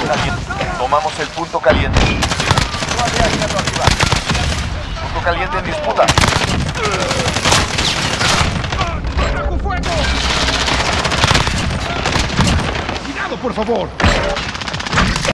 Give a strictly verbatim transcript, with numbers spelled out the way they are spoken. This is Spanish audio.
caliente. Tomamos el punto caliente. Punto caliente en disputa. ¡Bajo fuego! ¡Cuidado, por favor!